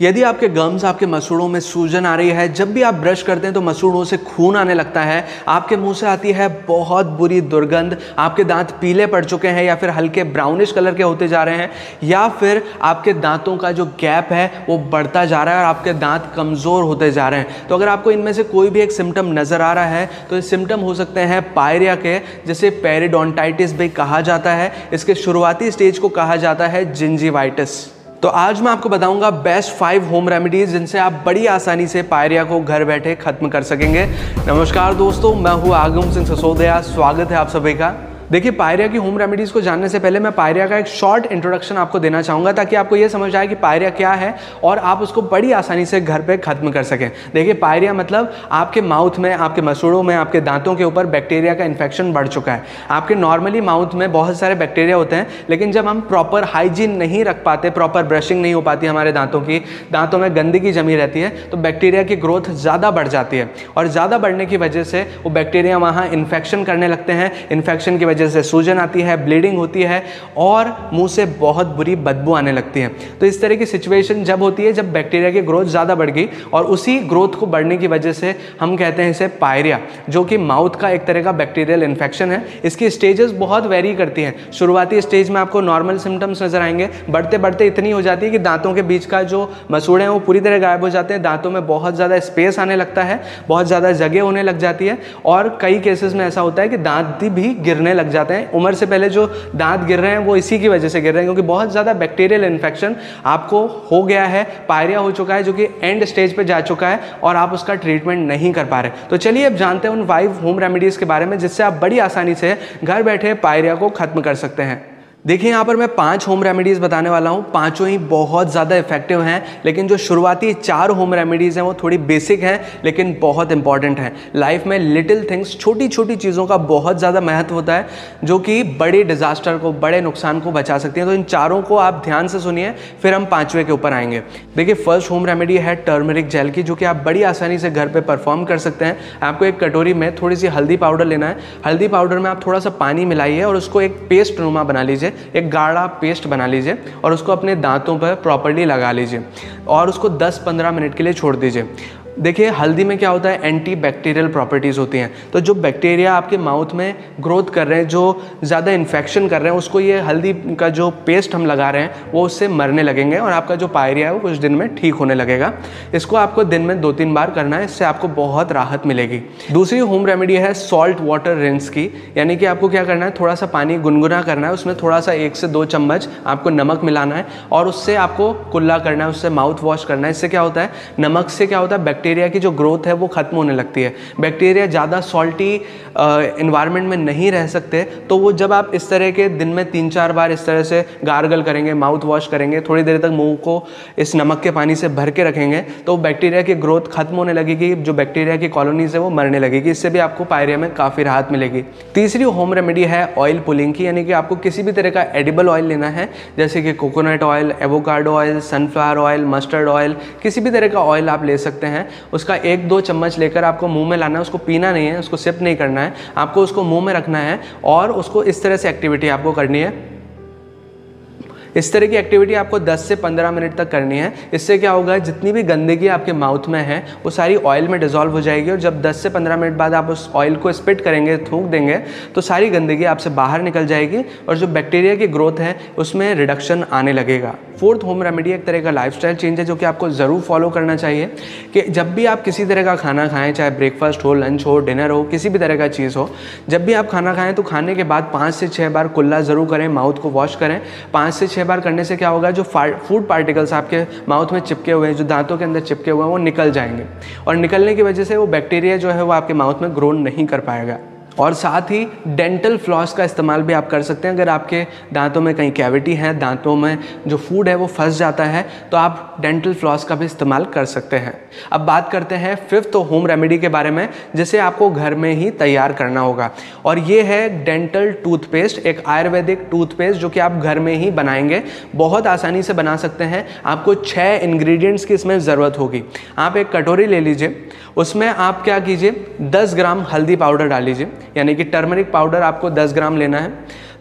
यदि आपके गम्स, आपके मसूड़ों में सूजन आ रही है, जब भी आप ब्रश करते हैं तो मसूड़ों से खून आने लगता है, आपके मुंह से आती है बहुत बुरी दुर्गंध, आपके दांत पीले पड़ चुके हैं या फिर हल्के ब्राउनिश कलर के होते जा रहे हैं, या फिर आपके दांतों का जो गैप है वो बढ़ता जा रहा है और आपके दांत कमज़ोर होते जा रहे हैं, तो अगर आपको इनमें से कोई भी एक सिम्टम नज़र आ रहा है तो ये सिम्टम हो सकते हैं पायरिया के, जिसे पेरिडोंटाइटिस भी कहा जाता है। इसके शुरुआती स्टेज को कहा जाता है जिंजीवाइटिस। तो आज मैं आपको बताऊंगा बेस्ट 5 होम रेमेडीज जिनसे आप बड़ी आसानी से पायरिया को घर बैठे खत्म कर सकेंगे। नमस्कार दोस्तों, मैं हूं आगम सिंह सिसोदिया, स्वागत है आप सभी का। देखिए, पायरिया की होम रेमेडीज़ को जानने से पहले मैं पायरिया का एक शॉर्ट इंट्रोडक्शन आपको देना चाहूँगा ताकि आपको ये समझ आए कि पायरिया क्या है और आप उसको बड़ी आसानी से घर पे खत्म कर सकें। देखिए, पायरिया मतलब आपके माउथ में, आपके मसूड़ों में, आपके दांतों के ऊपर बैक्टीरिया का इन्फेक्शन बढ़ चुका है। आपके नॉर्मली माउथ में बहुत सारे बैक्टीरिया होते हैं, लेकिन जब हम प्रॉपर हाइजीन नहीं रख पाते, प्रॉपर ब्रशिंग नहीं हो पाती हमारे दांतों की, दांतों में गंदगी जमी रहती है, तो बैक्टीरिया की ग्रोथ ज़्यादा बढ़ जाती है और ज़्यादा बढ़ने की वजह से वो बैक्टीरिया वहाँ इन्फेक्शन करने लगते हैं। इन्फेक्शन की वजह से सूजन आती है, ब्लीडिंग होती है और मुंह से बहुत बुरी बदबू आने लगती है। तो इस तरह की सिचुएशन जब होती है जब बैक्टीरिया की ग्रोथ ज़्यादा बढ़ गई, और उसी ग्रोथ को बढ़ने की वजह से हम कहते हैं इसे पायरिया, जो कि माउथ का एक तरह का बैक्टीरियल इन्फेक्शन है। इसकी स्टेजेस बहुत वेरी करती हैं। शुरुआती स्टेज में आपको नॉर्मल सिम्टम्स नजर आएंगे, बढ़ते बढ़ते इतनी हो जाती है कि दांतों के बीच का जो मसूड़े हैं वो पूरी तरह गायब हो जाते हैं, दांतों में बहुत ज़्यादा स्पेस आने लगता है, बहुत ज़्यादा जगह होने लग जाती है, और कई केसेस में ऐसा होता है कि दांत भी गिरने लग जाते हैं। उम्र से पहले जो दांत गिर रहे हैं वो इसी की वजह से गिर रहे हैं, क्योंकि बहुत ज़्यादा बैक्टीरियल इन्फेक्शन आपको हो गया है, पायरिया हो चुका है, जो कि एंड स्टेज पे जा चुका है और आप उसका ट्रीटमेंट नहीं कर पा रहे। तो चलिए अब जानते हैं उन 5 होम रेमेडीज़ के बारे में जिससे आप बड़ी आसानी से घर बैठे पायरिया को खत्म कर सकते हैं। देखिए, यहाँ पर मैं 5 होम रेमेडीज़ बताने वाला हूँ, पाँचों ही बहुत ज़्यादा इफेक्टिव हैं, लेकिन जो शुरुआती 4 होम रेमेडीज़ हैं वो थोड़ी बेसिक हैं लेकिन बहुत इंपॉर्टेंट हैं। लाइफ में लिटिल थिंग्स, छोटी छोटी चीज़ों का बहुत ज़्यादा महत्व होता है जो कि बड़े डिज़ास्टर को, बड़े नुकसान को बचा सकती हैं। तो इन चारों को आप ध्यान से सुनिए, फिर हम 5वें के ऊपर आएंगे। देखिए, फर्स्ट होम रेमेडी है टर्मरिक जेल की, जो कि आप बड़ी आसानी से घर पर परफॉर्म कर सकते हैं। आपको एक कटोरी में थोड़ी सी हल्दी पाउडर लेना है, हल्दी पाउडर में आप थोड़ा सा पानी मिलाइए और उसको एक पेस्ट नुमा बना लीजिए, एक गाढ़ा पेस्ट बना लीजिए और उसको अपने दांतों पर प्रॉपर्ली लगा लीजिए और उसको 10-15 मिनट के लिए छोड़ दीजिए। देखिए, हल्दी में क्या होता है, एंटी बैक्टीरियल प्रॉपर्टीज़ होती हैं, तो जो बैक्टीरिया आपके माउथ में ग्रोथ कर रहे हैं, जो ज़्यादा इन्फेक्शन कर रहे हैं, उसको ये हल्दी का जो पेस्ट हम लगा रहे हैं वो उससे मरने लगेंगे और आपका जो पायरिया है वो कुछ दिन में ठीक होने लगेगा। इसको आपको दिन में 2-3 बार करना है, इससे आपको बहुत राहत मिलेगी। दूसरी होम रेमेडी है सॉल्ट वाटर रिंस की, यानी कि आपको क्या करना है, थोड़ा सा पानी गुनगुना करना है, उसमें थोड़ा सा 1 से 2 चम्मच आपको नमक मिलाना है और उससे आपको कुल्ला करना है, उससे माउथ वॉश करना है। इससे क्या होता है, नमक से क्या होता है, बैक्टीरिया की जो ग्रोथ है वो खत्म होने लगती है। बैक्टीरिया ज़्यादा सॉल्टी एनवायरनमेंट में नहीं रह सकते, तो वो जब आप इस तरह के दिन में 3-4 बार इस तरह से गार्गल करेंगे, माउथ वॉश करेंगे, थोड़ी देर तक मुंह को इस नमक के पानी से भर के रखेंगे, तो बैक्टीरिया की ग्रोथ खत्म होने लगेगी, जो बैक्टीरिया की कॉलोनीज है वो मरने लगेगी। इससे भी आपको पायरिया में काफ़ी राहत मिलेगी। तीसरी होम रेमेडी है ऑयल पुलिंग की, यानी कि आपको किसी भी तरह का एडिबल ऑयल लेना है, जैसे कि coconut oil, avocado oil, sunflower oil, mustard oil, किसी भी तरह का ऑयल आप ले सकते हैं। उसका 1-2 चम्मच लेकर आपको मुंह में लाना है, उसको पीना नहीं है, उसको सिप नहीं करना है, आपको उसको मुंह में रखना है और उसको इस तरह से एक्टिविटी आपको करनी है। इस तरह की एक्टिविटी आपको 10 से 15 मिनट तक करनी है। इससे क्या होगा, जितनी भी गंदगी आपके माउथ में है वो सारी ऑयल में डिजॉल्व हो जाएगी और जब 10 से 15 मिनट बाद आप उस ऑयल को स्पिट करेंगे, थूक देंगे, तो सारी गंदगी आपसे बाहर निकल जाएगी और जो बैक्टीरिया की ग्रोथ है उसमें रिडक्शन आने लगेगा। फोर्थ होम रेमेडी एक तरह का लाइफस्टाइल चेंज है जो कि आपको ज़रूर फॉलो करना चाहिए कि जब भी आप किसी तरह का खाना खाएं, चाहे ब्रेकफास्ट हो, लंच हो, डिनर हो, किसी भी तरह का चीज़ हो, जब भी आप खाना खाएं तो खाने के बाद 5 से 6 बार कुल्ला ज़रूर करें, माउथ को वॉश करें। 5 से 6 बार करने से क्या होगा, जो फूड पार्टिकल्स आपके माउथ में चिपके हुए हैं, जो दांतों के अंदर चिपके हुए हैं, वो निकल जाएंगे और निकलने की वजह से वो बैक्टीरिया जो है वो आपके माउथ में ग्रो नहीं कर पाएगा। और साथ ही डेंटल फ्लॉस का इस्तेमाल भी आप कर सकते हैं। अगर आपके दांतों में कहीं कैविटी है, दांतों में जो फूड है वो फंस जाता है, तो आप डेंटल फ्लॉस का भी इस्तेमाल कर सकते हैं। अब बात करते हैं 5th होम रेमेडी के बारे में, जिसे आपको घर में ही तैयार करना होगा, और ये है डेंटल टूथपेस्ट, एक आयुर्वेदिक टूथपेस्ट जो कि आप घर में ही बनाएंगे। बहुत आसानी से बना सकते हैं। आपको 6 इंग्रेडिएंट्स की इसमें ज़रूरत होगी। आप एक कटोरी ले लीजिए, उसमें आप क्या कीजिए, 10 ग्राम हल्दी पाउडर डाल लीजिए, यानी कि टर्मरिक पाउडर आपको 10 ग्राम लेना है।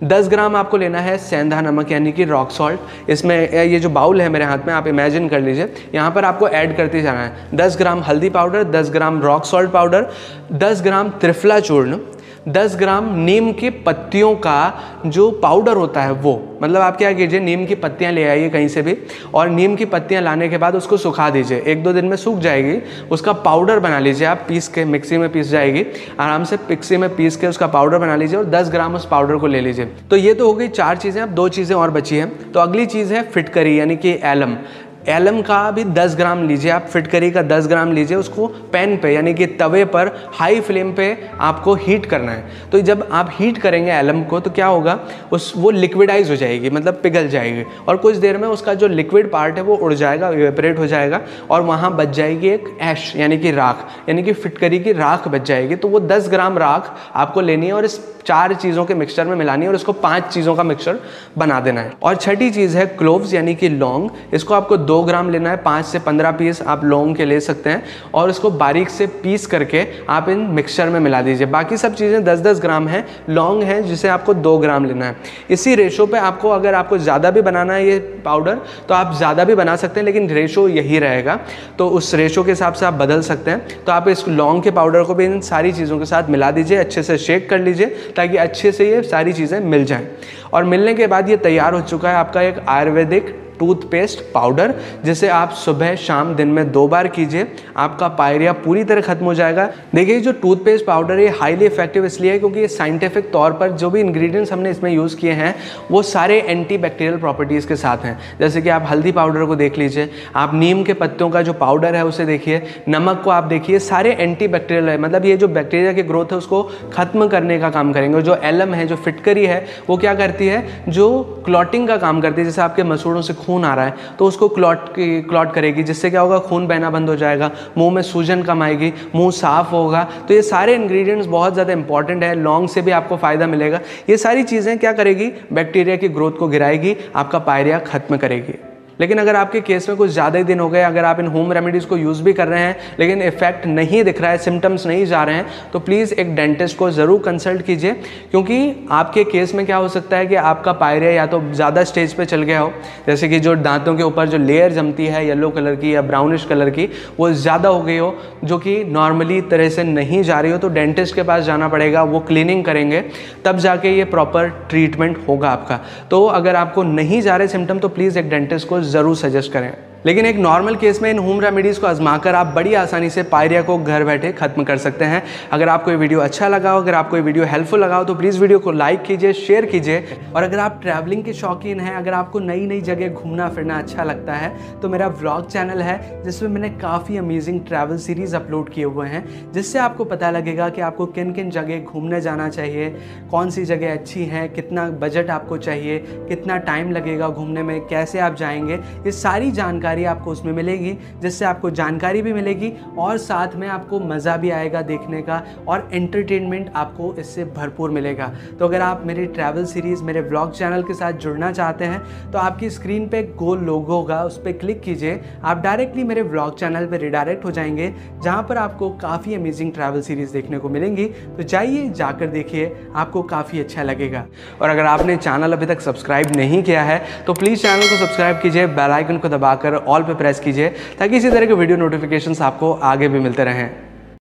10 ग्राम आपको लेना है सेंधा नमक यानी कि रॉक सॉल्ट। इसमें ये जो बाउल है मेरे हाथ में, आप इमेजिन कर लीजिए, यहाँ पर आपको ऐड करते जाना है 10 ग्राम हल्दी powder, 10 gram rock salt powder, 10 gram त्रिफला चूर्ण, 10 ग्राम नीम की पत्तियों का जो पाउडर होता है वो, मतलब आप क्या कीजिए, नीम की पत्तियां ले आइए कहीं से भी, और नीम की पत्तियां लाने के बाद उसको सुखा दीजिए, 1-2 दिन में सूख जाएगी, उसका पाउडर बना लीजिए आप, पीस के मिक्सी में पीस जाएगी, आराम से मिक्सी में पीस के उसका पाउडर बना लीजिए और 10 ग्राम उस पाउडर को ले लीजिए। तो ये तो हो गई 4 चीज़ें। अब 2 चीज़ें और बची हैं। तो अगली चीज़ है फिटकरी यानी कि एलम। एलम का भी 10 ग्राम लीजिए आप, फिटकरी का 10 ग्राम लीजिए, उसको पैन पे यानी कि तवे पर हाई फ्लेम पे आपको हीट करना है। तो जब आप हीट करेंगे एलम को तो क्या होगा, वो लिक्विडाइज हो जाएगी, मतलब पिघल जाएगी, और कुछ देर में उसका जो लिक्विड पार्ट है वो उड़ जाएगा, इवेपोरेट हो जाएगा, और वहाँ बच जाएगी एक ऐश यानी कि राख, यानी कि फिटकरी की राख बच जाएगी। तो वो 10 ग्राम राख आपको लेनी है और इस 4 चीज़ों के मिक्सचर में मिलानी है और इसको 5 चीज़ों का मिक्सचर बना देना है। और छठी चीज़ है क्लोव्स यानी कि लौंग। इसको आपको 2 ग्राम लेना है, 5 से 15 पीस आप लौंग के ले सकते हैं, और इसको बारीक से पीस करके आप इन मिक्सचर में मिला दीजिए। बाकी सब चीज़ें 10-10 ग्राम है, लौंग है जिसे आपको 2 ग्राम लेना है। इसी रेशो पे आपको, अगर आपको ज़्यादा भी बनाना है ये पाउडर तो आप ज़्यादा भी बना सकते हैं, लेकिन रेशो यही रहेगा, तो उस रेशो के हिसाब से आप बदल सकते हैं। तो आप इस लौंग के पाउडर को भी इन सारी चीज़ों के साथ मिला दीजिए, अच्छे से शेक कर लीजिए ताकि अच्छे से ये सारी चीज़ें मिल जाएं। और मिलने के बाद ये तैयार हो चुका है आपका एक आयुर्वेदिक टूथपेस्ट पाउडर, जिसे आप सुबह शाम दिन में 2 बार कीजिए, आपका पायरिया पूरी तरह खत्म हो जाएगा। देखिए जो टूथपेस्ट पाउडर है हाईली इफेक्टिव इसलिए है क्योंकि ये साइंटिफिक तौर पर जो भी इंग्रेडिएंट्स हमने इसमें यूज़ किए हैं वो सारे एंटीबैक्टीरियल प्रॉपर्टीज़ के साथ हैं। जैसे कि आप हल्दी पाउडर को देख लीजिए, आप नीम के पत्तों का जो पाउडर है उसे देखिए, नमक को आप देखिए, सारे एंटीबैक्टीरियल है, मतलब ये जो बैक्टीरिया की ग्रोथ है उसको खत्म करने का काम करेंगे। और जो एलम है, जो फिटकरी है, वो क्या करती है, जो क्लॉटिंग का काम करती है। जैसे आपके मसूड़ों से खून आ रहा है तो उसको क्लॉट करेगी, जिससे क्या होगा, खून बहना बंद हो जाएगा, मुंह में सूजन कम आएगी, मुंह साफ होगा। तो ये सारे इंग्रेडिएंट्स बहुत ज़्यादा इंपॉर्टेंट है। लौंग से भी आपको फ़ायदा मिलेगा। ये सारी चीज़ें क्या करेगी, बैक्टीरिया की ग्रोथ को गिराएगी, आपका पायरिया खत्म करेगी। लेकिन अगर आपके केस में कुछ ज़्यादा ही दिन हो गए, अगर आप इन होम रेमेडीज़ को यूज़ भी कर रहे हैं लेकिन इफेक्ट नहीं दिख रहा है, सिम्टम्स नहीं जा रहे हैं, तो प्लीज़ एक डेंटिस्ट को ज़रूर कंसल्ट कीजिए, क्योंकि आपके केस में क्या हो सकता है कि आपका पायरिया या तो ज़्यादा स्टेज पे चल गया हो, जैसे कि जो दांतों के ऊपर जो लेयर जमती है येलो कलर की या ब्राउनिश कलर की, वो ज़्यादा हो गई हो, जो कि नॉर्मली तरह से नहीं जा रही हो, तो डेंटिस्ट के पास जाना पड़ेगा, वो क्लीनिंग करेंगे, तब जाके ये प्रॉपर ट्रीटमेंट होगा आपका। तो अगर आपको नहीं जा रहे सिम्टम तो प्लीज़ एक डेंटिस्ट को ज़रूर सजेस्ट करें। लेकिन एक नॉर्मल केस में इन होम रेमेडीज़ को आजमाकर आप बड़ी आसानी से पायरिया को घर बैठे खत्म कर सकते हैं। अगर आपको ये वीडियो अच्छा लगा हो, अगर आपको ये वीडियो हेल्पफुल लगा हो तो प्लीज़ वीडियो को लाइक कीजिए, शेयर कीजिए। और अगर आप ट्रैवलिंग के शौकीन हैं, अगर आपको नई नई जगह घूमना फिरना अच्छा लगता है, तो मेरा व्लॉग चैनल है जिसमें मैंने काफ़ी अमेजिंग ट्रैवल सीरीज़ अपलोड किए हुए हैं, जिससे आपको पता लगेगा कि आपको किन किन जगह घूमने जाना चाहिए, कौन सी जगह अच्छी हैं, कितना बजट आपको चाहिए, कितना टाइम लगेगा घूमने में, कैसे आप जाएंगे। ये सारी जानकारी आपको उसमें मिलेगी, जिससे आपको जानकारी भी मिलेगी और साथ में आपको मज़ा भी आएगा देखने का, और एंटरटेनमेंट आपको इससे भरपूर मिलेगा। तो अगर आप मेरी ट्रैवल सीरीज़, मेरे व्लॉग चैनल के साथ जुड़ना चाहते हैं तो आपकी स्क्रीन पे एक गोल लोगो होगा, उस पर क्लिक कीजिए, आप डायरेक्टली मेरे व्लॉग चैनल पर रिडायरेक्ट हो जाएंगे, जहाँ पर आपको काफ़ी अमेजिंग ट्रैवल सीरीज़ देखने को मिलेंगी। तो जाइए, जाकर देखिए, आपको काफ़ी अच्छा लगेगा। और अगर आपने चैनल अभी तक सब्सक्राइब नहीं किया है तो प्लीज़ चैनल को सब्सक्राइब कीजिए, बेल आइकन को दबाकर ऑल पे प्रेस कीजिए, ताकि इसी तरह के वीडियो नोटिफिकेशंस आपको आगे भी मिलते रहें।